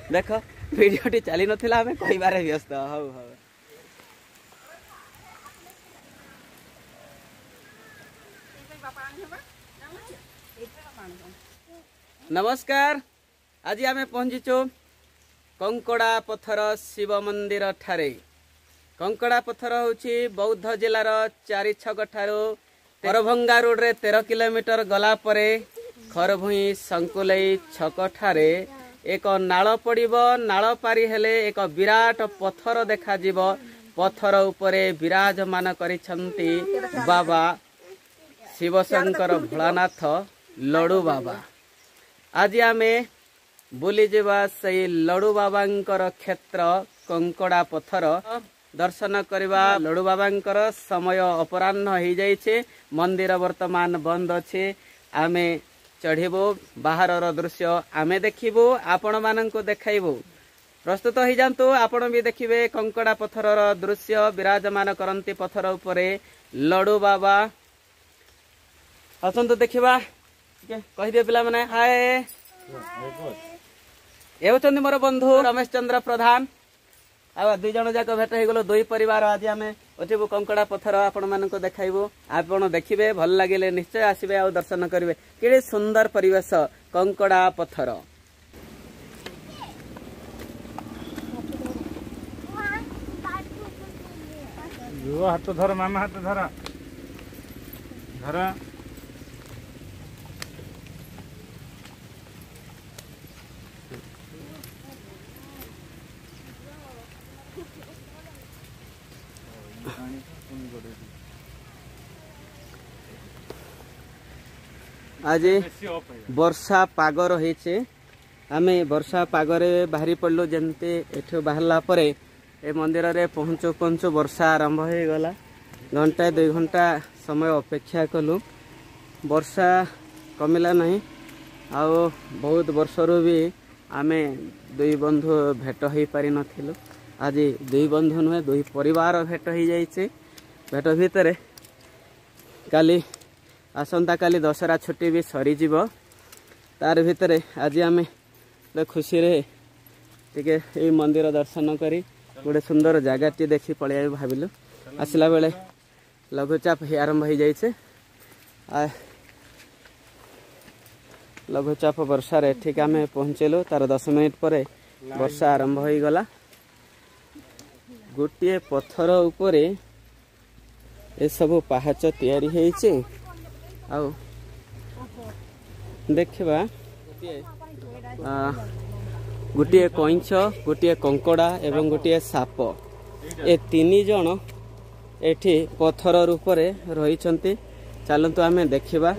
देख भिडियोटी चली नथिला हमें कहबारे व्यस्त हौ हौ। नमस्कार, आज आम पहुंचीचु कंकड़ा पथर शिव मंदिर ठारे। कंकड़ा पथर होची बौद्ध जिलार 4 छक ठारू तेरभंगा रोड रे 13 किलोमीटर गला परे खरभुई संकुलई छक ठारे एक नाଳ पड़िबो। नाଳ पारी हेले एक विराट पथर देखा जीवो। पथर उपरे विराजमान करिसंती बाबा शिवशंकर भोलानाथ लडू बाबा। आज आमे बुली जीवा सही लडू बाबांकर क्षेत्र कंकड़ा पथर दर्शन करवा। लडू बाबांकर समय अपराह्न हो जाइछे। मंदिर वर्तमान बंद अच्छे। आमे चढ़ीबू बाहर दृश्य आमे देखिबू आपण मानक देखाइबू। प्रस्तुत हो जातु आपण भी देखिबे कंकड़ा पथर दृश्य विराजमान करंती पथर उपरे लडू बाबा। असंतु देखिबा कहि दियो पिला माने हाय। ए होचंदी मोर बंधु रमेश चंद्र प्रधान। आ 2 जण जाक भेट हो गलो 2 परिवार। आज आमे ओठिबू कंकड़ा पथर आपण मानक देखाइबू। आपण देखिबे भल लागिले निश्चय आसीबे आ दर्शन करिवे। केडे सुंदर परिवेश कंकड़ा पथर। जो हाथ धर मामा हाथ धर धर। आज वर्षा पाग रही। आमे वर्षा पागरे बाहरी पड़लु। जमते एठो बाहरला परे ए मंदिर रे पहुंचो पहुंचो वर्षा आरंभ हो गला। घंटा 2 घंटा समय अपेक्षा कलु। वर्षा कमिला नहीं। आओ बहुत वर्षरु भी आमे 2 बंधु भेट हो पारि नथिलु। आज 2 बंधु नुहे 2 परिवार भेट हो जाइछे। भेट भितरे काली आसंता काली दशहरा छुट्टी भी सरी जीव। तार भितरे आज आमे खुशी रे टिके ए मंदिर दर्शन करी गोटे सुंदर जगह देखी पड़े भाविलु। आसला बेले लघुचाप ही आरंभ हो जाइछे। लघुचाप वर्षा रे ठीक आमे पहुंचेलु। तार 10 मिनिट परे वर्षा आरंभ हो गला। गोटे पत्थर उपरे ए सब पहाच तैयारी होइछे। आउ देखिबा गोटे कइंछ गोटे कंकड़ा एवं गोटे साप ए 3 जण एठी पत्थर रूपरे रहिछंती। चलंतु आमे देखिबा।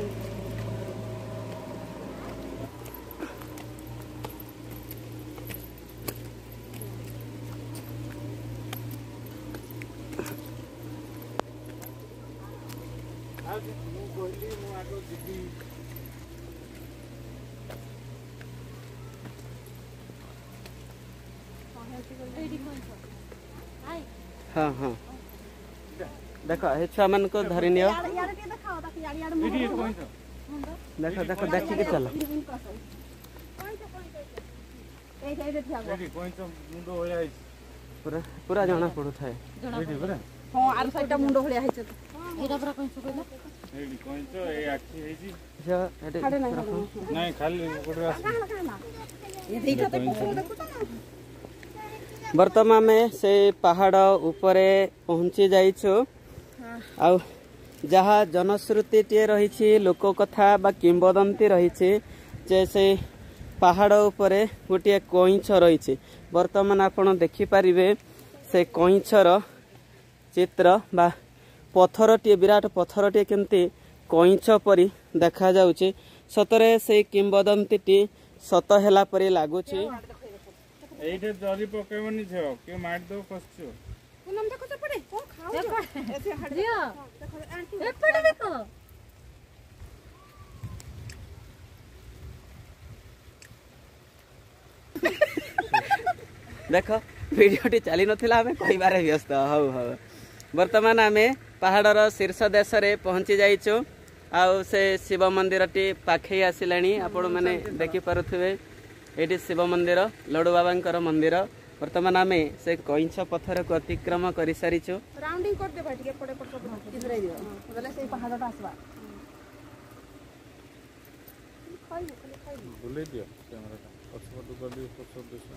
हाँ हाँ देख हे छुआ मान को धरी नियो। देख देख देखि के चल। पूरा पूरा जाना पड़ू थाए। हां आर साइडटा मुंडो होलिया हैछ। एटा पूरा कइसो कहला एडी कइसो ए आखी हैछि। जो एडी नहीं खाली कोडरा ये देखा तो देखो ना। वर्तमान में से पहाड़ उपरे पहुंची जाइछु। आउ जहाँ जनश्रुति टे रही लोक कथा बा किंबदंती रही से पहाड़ उपरे गोटे कइंछ रही। वर्तमान आपण देखि पारिबे से कइंछर चित्र बा पत्थर टे विराट पत्थर टे केमती कइंछ परी देखा जाउछि। सतरे से किंबदंती टी सत हेला परी लागुछि। एइटे जरी पकेवनी छ के मार दो पछो पूनम देखो तो पड़े ओ खाओ ऐसे हट दिया देखो आंटी एक पड़े देखो। देख भिडियोटी चली नथिला हमें कहबारे व्यस्त हौ हौ। वर्तमान आमे पहाड़र शीर्ष देश रे पहुंची जाइछु। आउ से शिव मंदिर टी पाखे आसिलानी। आपण माने देखि पारुथिबे ये शिव मंदिर लडू बाबा मंदिर वर्तमान आम से कईछ पत्थर को अतिक्रम कर सारीचु राउंडिंग कर दे भाई टिके पड़े पड़ सब इधर दियो बोले से पहाड़टा आसबा बुले दियो कैमराटा पछपटु कर दियो पछपट दिसो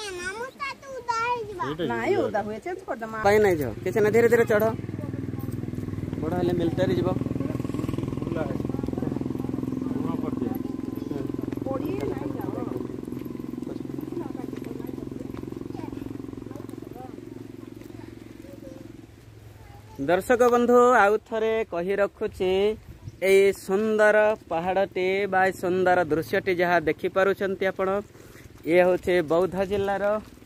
नहीं उदा हुए चेंज कर दमा कहीं नहीं जाओ किसी ना धीरे धीरे चढ़ बड़ा हेले मिलते रही जीव बुला है पूरा कर दियो पड़ी नहीं जाओ दर्शक बंधु आउ थे कही रखुची ए सुंदर पहाड़टी बा सुंदर दृश्यटी जहाँ देखिपुंट आपण ये हूँ बौद्ध जिलार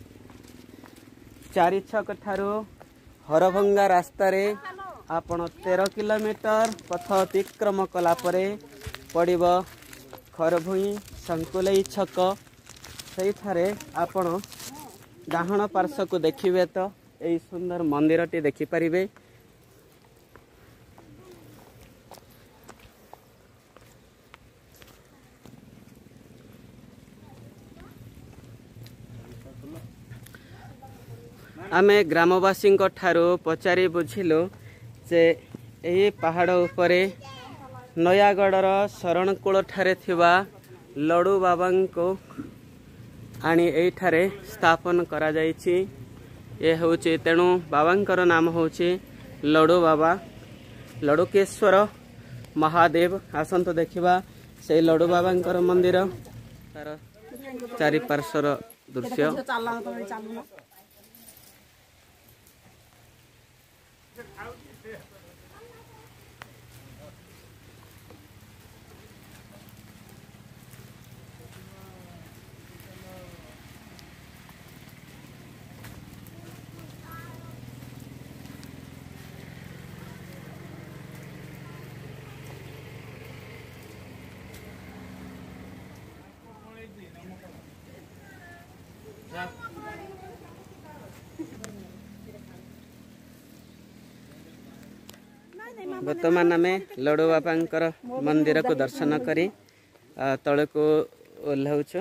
चारि छक ठारू हरभंगा रास्तार आपण 13 किलोमीटर पथ अतिक्रम कलापर पड़ब खरभुई संकुलई छक से आपण डाहण पार्श्व को देखिए तो यही सुंदर मंदिरटी देखिपारे। आमे ग्रामवासी ठारू पचारि बुझिलु जे यही पहाड़ उपरे नयागढ़र शरणकूल ठारे थिबा लडू बाबा को आनी एठारे स्थापन करा जायछि। ये होछि तेणु बाबांकर नाम होछि लडू बाबा लडुकेश्वर महादेव। आसंत देखिबा से लडू बाबांकर मंदिर तार चारि पार्श्वर दृश्य। वर्तमान आम लडू बाबा मंदिर को दर्शन करी तले को ओह्लाउछु।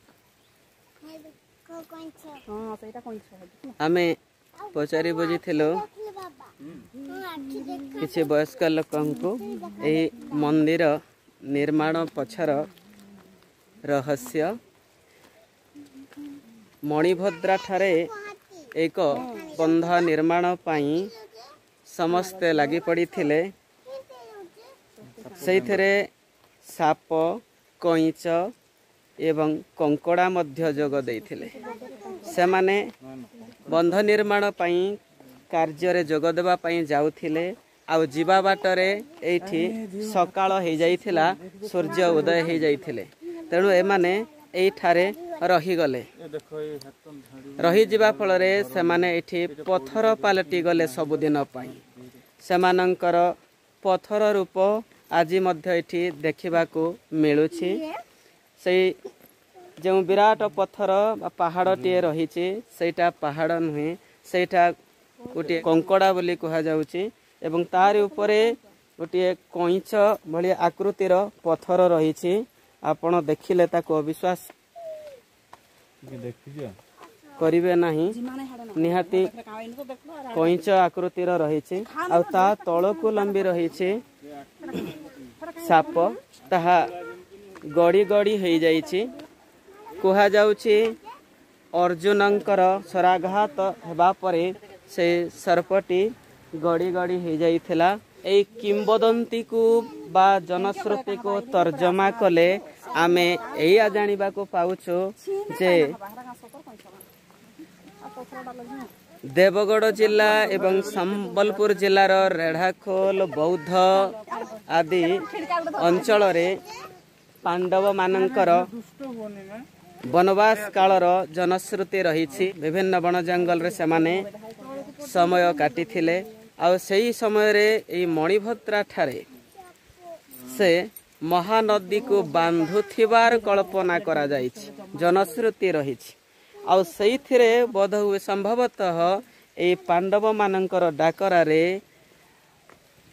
आम पचारि बुझी किसी वयस्क लोक मंदिर निर्माण पछर रहस्य मणिभद्रा ठारे एक बंध निर्माण पाई समस्ते लगी पड़ी थिले। सेइथरे साप कईच एवं कंकड़ा मध्य जोग देइथिले। सेमाने बंध निर्माण पाई कार्य रे जोग देबा पाई जाउथिले। आ जीवा बाटरे एठी सकाळ हे जाइथिला सूर्य उदय हे जाइथिले। तेणु एमाने एठारे रही गले। रही जीवा फलरे सेमाने एठी पत्थर पालटी गले सबुदिन पाई। सेमानंकर पत्थर रूप आज मध्य एठी देखिबाकू मिलुछि। से जो विराट पत्थर पहाड़टीए रही सेटा पहाड़ नुहे सेटा गोटे कंकड़ा बोली कहा जाउछि एवं तार उपरे गोटे कईच भली आकृतिर पत्थर रही। आपण देखिले ताको अविश्वास करिवे नहीं। निहाती कईच आकृतिर रही आ ता तळकू लंबी रही साप ताहा गड़ी गड़ी हो जाइछि। कुहा जाउछि अर्जुनंकर शराघात हेबा परे से सर्पटी गड़ी गड़ी हो जाइथिला। ए किंबदंती को बा जनश्रुति को तर्जमा कले आमे एया जानिबा को पाउछु जे देवगढ़ जिला एवं संबलपुर जिलार रेढ़ाखोल बौद्ध आदि अंचल रे पांडव मानकर वनवास कालर जनश्रुति रही। विभिन्न वन जंगल रे सेमाने समय काटिथिले। आ सेही समय रे ए मणिभद्रा ठारे से महानदी को बांधुथिबार कल्पना करा जाइछि जनश्रुति रही। आ सेइथिरे बोध हुए संभवतः ए पांडव मानकर डाकरा रे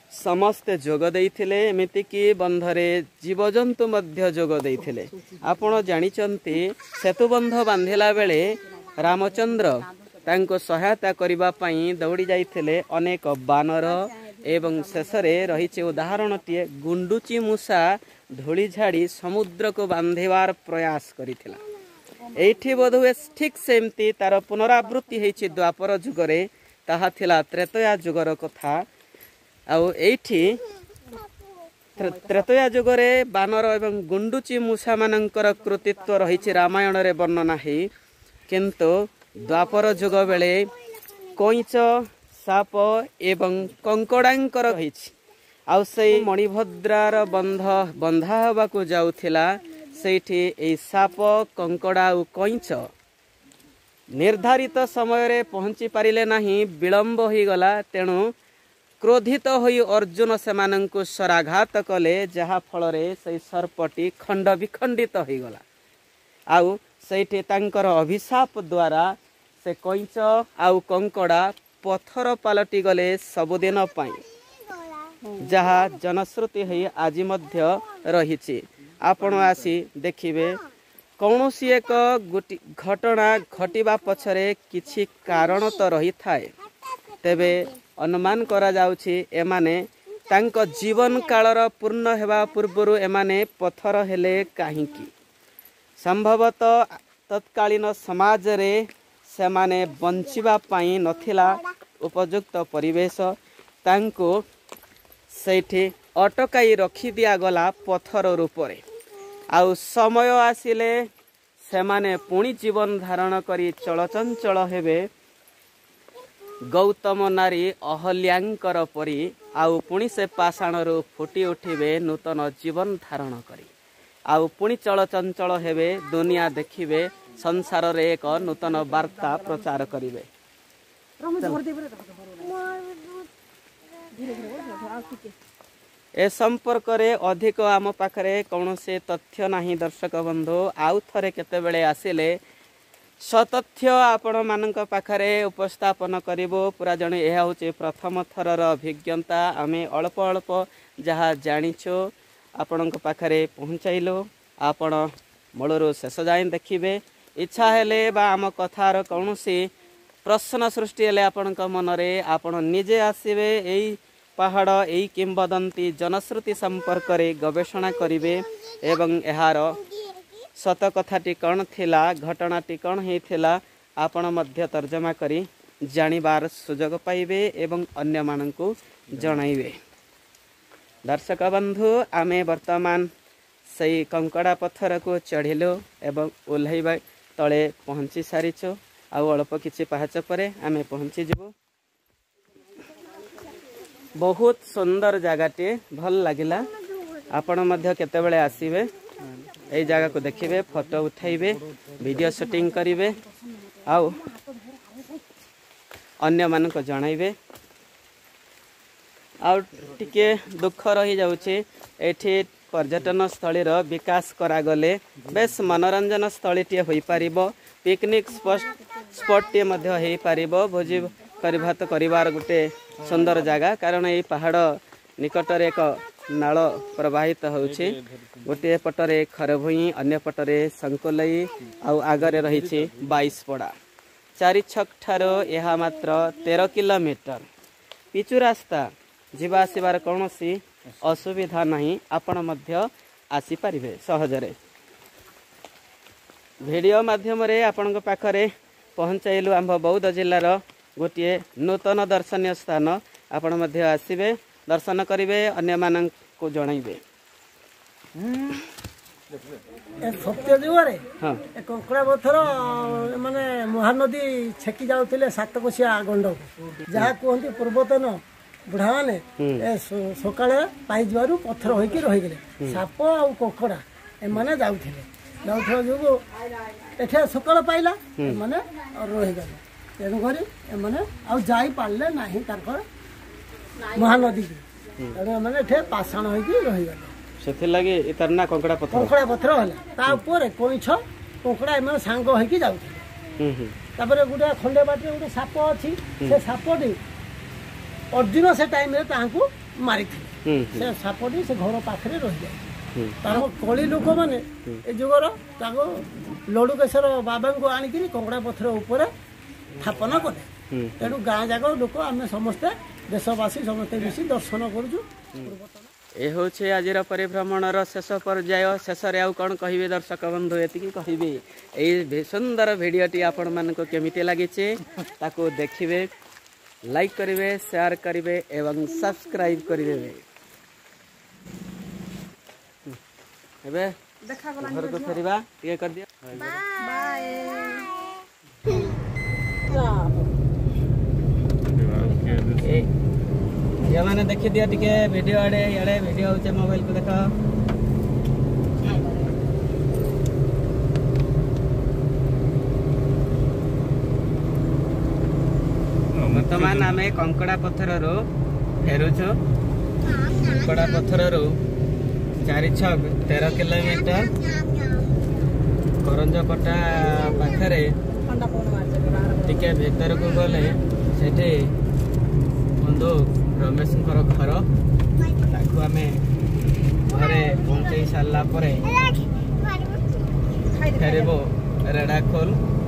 समस्ते जोग देइथिले एमिति कि बंधरे जीवजंतु मध्य जोग देइथिले। आपण जानिचंती सेतुबंध बांधिला बेले रामचंद्र तांको सहायता करिबा पई दौड़ी जाइथिले अनेक बानर एवं शेषरे रहिছে उदाहरणटीए गुंडुची मूषा धूली झाड़ी समुद्र को बांधिबार प्रयास करिथिला। एठी बोधुए ठीक सेमती तार पुनरावृत्ति होइछि द्वापर जुगरे ताहा थिला त्रेतया जुगर कथा। आउ एठी त्रेतया जुगरे बानर एवं गुंडुची मूषा मानकर कृतित्व रहिछि रामायण रे वर्णना है, किंतु द्वापर जुग बेले कईच साप एवं कंकड़ांकर रहिछि। आउ सेई मणिभद्रार बंधा हबाकू जाउथिला सेठी ए साप कंकड़ा और कईच निर्धारित समय रे पहुंची पारिले नाही, विलंब हो गला। तेणु क्रोधित होई अर्जुन सेमानंकु शराघात कले, जहा फल रे से सर्पटी खंड विखंडित हो गला। आउ सेठी तांकर अभिशाप द्वारा से कईच आउ कंकड़ा पथर पलटि गले सबुदिन पाई, जहा जनश्रुति है आज मध्य रहिछि। आपण आसी देखिबे कौनसी एक घटना घटिबा पछरे किछि कारण तो रही थाए, तेबे अनुमान करा जाउछि एमाने तांको जीवन कालर पूर्ण हेबा पूर्वरु एमाने पथर हेले काहींकी। संभवतः तत्कालीन समाज रे सेमाने बंचिबा पाई नथिला उपयुक्त परिवेश, तांको सेठी अटकाई रखी दिया गला पथर रूपरे। आउ समय आसिले सेमाने पुणी जीवन धारण करी चलचंचल हेबे गौतम नारी अहल्याङ्कर परी। आउ पुणी से पाषाणरू फुटी उठिबे नूतन जीवन धारण करी। आउ पुणी चलचंचल हेबे, दुनिया देखिबे, संसार रे एक नूतन वार्ता प्रचार करिवे। ए संपर्क रे अधिक आम पाखरे कौनसे तथ्य नाही। दर्शक बंधु आउ थरे केतेबेले आसिले सतथ्य आपण मानक पाखरे उपस्थापन करिवो। पूरा जणे एहा होचे प्रथम थरर अभिज्ञता। आमे अल्प अल्प जहा जानिछो आपणक पाखरे पहुंचाइलो। आपण मूलरू शेष जाए देखिबे। इच्छा हेले बा आम कथार कौनसी प्रश्न सृष्टि हेले आपणक मनरे आपण निजे आसीबे। एई पहाड़ एई किंबदंती जनश्रुति संपर्क रे गवेषणा करिवे एवं एहार सत कथाटी कौन थिला, घटनाटी कौन हेथिला आपण मध्य तर्जमा करी जानिबार सुजोग पाइबे एवं अन्य माननकु जणाइबे। दर्शक बंधु आमे वर्तमान सही कंकड़ा पत्थर को चढ़िलु एवं ओह्लैबा तले पहुँची सारिछु। आउ अल्प किछि पाहाच परे आमे पहुँची जिवु। बहुत सुंदर जगहटे भल लगिला। आपण मध्य केतेबेले आसीबे, एई जगह को देखिबे, फोटो उठाइबे, वीडियो शूटिंग करिवे, आउ अन्य मान को जणाइबे। आउ टिके दुख रही जाउछे एठी पर्यटन स्थली रो विकास करा गले बेस मनोरंजन स्थली टे होई पारिबो। पिकनिक स्पॉट टे मध्य होई पारिबो। भोजी भात करिवार गुटे सुंदर जगह, कारण ये पहाड़ निकटरे एक नाल प्रवाहित होउछि। गोटे पटरे खरभुई, अन्य पटरे संकोलई, आउ आगरे रहिछि 22 पड़ा। चारि छक ठारो यह मात्र 13 किलोमीटर पिचु रास्ता। जीवा आसिबार कौनसी असुविधा नहीं। आपण मध्य आसी पारिबे सहजरे। वीडियो माध्यम रे आपण पाखरे पहुंचाइलु आम बौद्ध जिल्लार गोटे नूतन दर्शनीय स्थान। आपण मध्य आसीबे, दर्शन करिवे, अन्य मानन को जणाइबे। सत्य जुगरे कंकड़ा पत्थर माने महानदी छेकी जाउथिले सातकोशिया गंड, जहा कहते पूर्वतन बुढ़ा माने सकाळे पाई जवारु पत्थर होइकी रहि गेले। साप आ कंकड़ा एमाने जाउथिले जुगु एठे सकाळ पाइला माने रहि गेले। तेणु करी एमाने आ जाई पारले नाही तारकर महानदी की। तेणु एमाने एठे पाषाण होइकी रहि गेले। सेथि लागि इतरना कंकड़ा पत्थर होला ता ऊपर कोइछ कंकड़ा एमाने सांग होइकी जाउथिले। तापरे गुडा खंडे बाटे गुडा साप अछि। से सापटी अर्जुन से टाइम रे तांकू ମାରିଥିଲେ ସେ ସାପଟି ସେ ଘର ପାଖରେ ରହିଯାଇଛି ତାର କଳି ଲୋକମାନେ ଏ ଯୁଗର ତାକୁ ଲଡ଼ୁକେଶ୍ୱର ବାବାଙ୍କୁ ଆଣିକିରି କଙ୍କଡ଼ା ପଥର ଉପରେ ସ୍ଥାପନ କଲେ ତେଣୁ ଗାଁ ଯାକ ଲୋକ ଆମେ ସମସ୍ତେ ଦେଶବାସୀ ସମସ୍ତେ ମିଶି ଦର୍ଶନ କରୁଛୁ ଏ ହେଉଛି ଆଜିର ପରିଭ୍ରମଣର ଶେଷ ପର୍ଯ୍ୟାୟ ଶେଷରେ ଆଉ କ'ଣ କହିବେ ଦର୍ଶକ ବନ୍ଧୁ ଏତିକି କହିବି ଏଇ ସୁନ୍ଦର ଭିଡ଼ିଓଟି ଆପଣମାନଙ୍କୁ କେମିତି ଲାଗିଛି ତାକୁ ଦେଖିବେ ଲାଇକ୍ କରିବେ ସେୟାର କରିବେ ଏବଂ ସବସ୍କ୍ରାଇବ୍ କରିଦେବେ ଏବେ ଘରକୁ ଫେରିବା ଟିକେ କରିଦିଅ ମାନେ ଦେଖିଦିଅ ଟିକେ ଭିଡ଼ିଓ ଆଡ଼େ ଇଆଡ଼େ ଭିଡ଼ିଓ ହେଉଛି ମୋବାଇଲକୁ ଦେଖ ବର୍ତ୍ତମାନ ଆମେ କଙ୍କଡ଼ା ପଥରରୁ ଫେରୁଛୁ କଙ୍କଡ଼ା ପଥରରୁ 4-13 କିଲୋମିଟର କରଞ୍ଜପଟା ପାଖରେ ଟିକେ ଭିତରକୁ ଗଲେ ସେଠି ବନ୍ଧୁ ରମେଶଙ୍କର ଘର ତାକୁ ଆମେ ଘରେ ପହଞ୍ଚେଇ ସାରିଲା ପରେ ଫେରିବୁ ରେଢ଼ାଖୋଲ